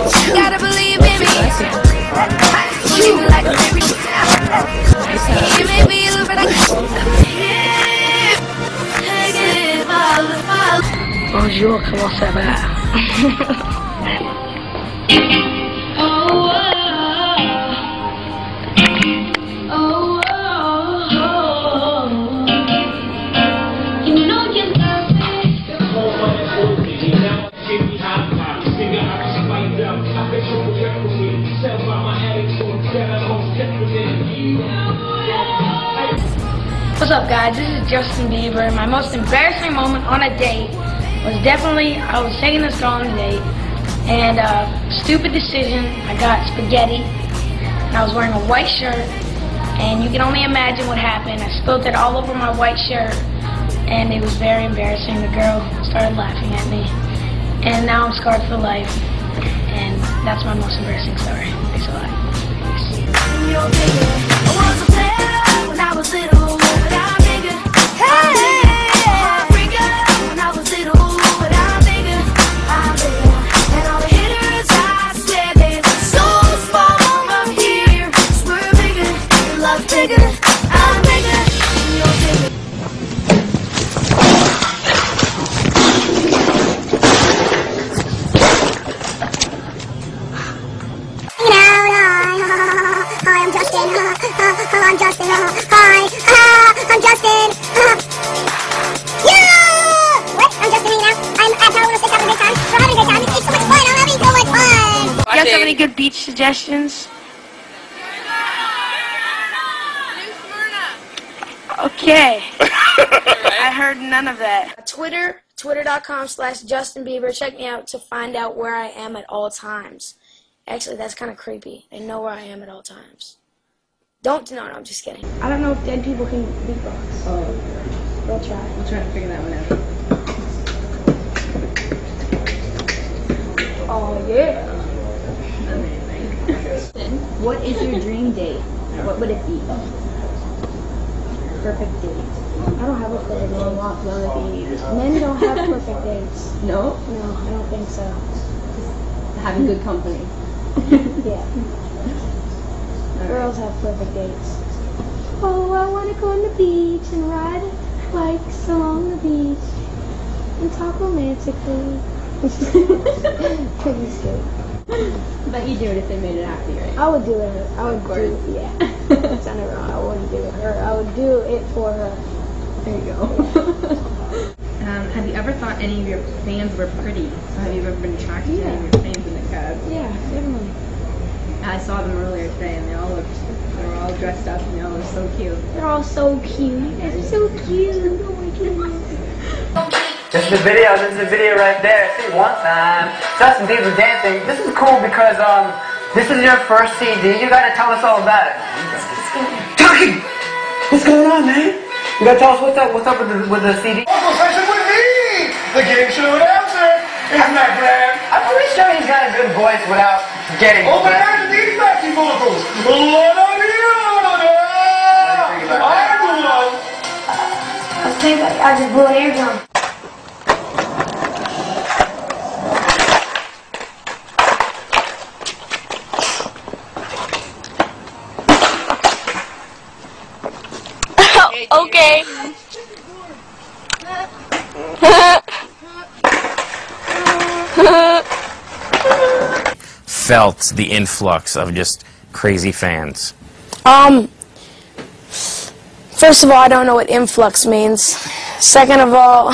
You gotta believe in me. Like a baby. You may be a little bit like Bonjour, comment ça va? What's up, guys? This is Justin Bieber. My most embarrassing moment on a date was definitely I was taking this girl on a date, and stupid decision. I got spaghetti, and I was wearing a white shirt, and you can only imagine what happened. I spilled it all over my white shirt, and it was very embarrassing. The girl started laughing at me, and now I'm scarred for life, and that's my most embarrassing story. Thanks a lot. I'm Justin. Hi. I'm Justin. Yeah! What? I'm Justin hanging out. I'm at Tower 106 having a great time. We're having a great time. It's so much fun. I'm having so much fun. You guys have any good beach suggestions? Okay. I heard none of that. Twitter.com/Justin Bieber. Check me out to find out where I am at all times. Actually, that's kind of creepy. They know where I am at all times. No, I'm just kidding. I don't know if dead people can beatbox. Oh. We'll try. We'll try to figure that one out. Oh, yeah. Amazing. What is your dream date? What would it be? Perfect date. I don't have a perfect date. Men don't have perfect dates. No? No, I don't think so. Just having good company. Yeah. Girls have perfect dates. Oh, I want to go on the beach and ride bikes along the beach and talk romantically. Pretty scary. But you do it if they made it happy, right? I would do it. I would do it, yeah. It sounded wrong. I wouldn't do it her. I would do it for her. There you go. Have you ever thought any of your fans were pretty? So have you ever been attracted to any of your fans in the cab? Yeah, definitely. I saw them earlier today, and they were all dressed up, and they all looked so cute. They're all so cute. They're so cute. Oh my goodness. This is the video right there. See, one time, Justin Bieber dancing. This is cool because this is your first CD. You gotta tell us all about it. Tucky, what's going on, man? You gotta tell us what's up with the CD. Uncle Session with me, the game show announcer. Isn't that grand? I'm pretty sure he's got a good voice without getting. Oh, but imagine these backing vocals. I think I just blew an eardrum. Okay. Felt the influx of just crazy fans? First of all, I don't know what influx means. Second of all,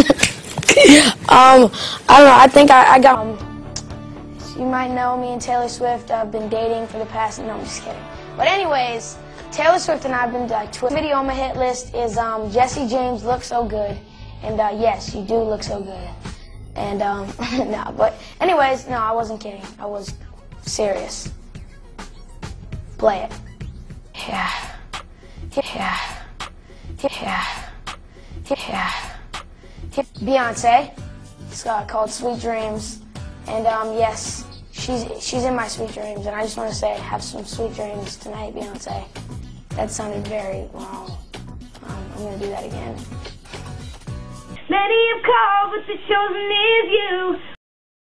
I don't know. I think I got. You might know me and Taylor Swift. I've been dating for the past. No, I'm just kidding. But anyways, Taylor Swift and I have been like. Video on my hit list is Jesse James Looks So Good, and yes, you do look so good. And no, but anyways, no, I wasn't kidding. I was serious. Play it. Yeah. Yeah. Yeah. Yeah. Beyonce. It's called Sweet Dreams. And yes, she's in my sweet dreams. And I just want to say, have some sweet dreams tonight, Beyonce. That sounded very wrong. I'm going to do that again. Many have called, but the chosen is you.